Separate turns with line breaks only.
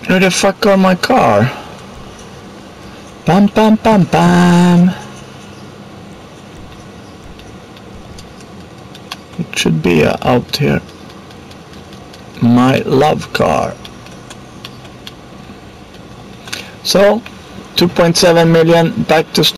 Where the fuck are my car? Bam bam bam bam. It should be out here. My love car. So 2.7 million back to